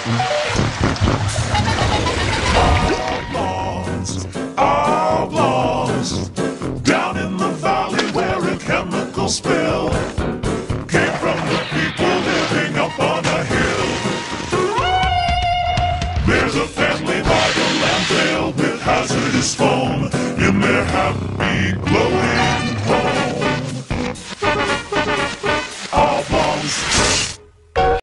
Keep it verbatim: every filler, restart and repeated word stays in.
Oblongs, oblongs, down in the valley where a chemical spill came from the people living up on a hill. There's a family by the landfill with hazardous foam in their happy glow.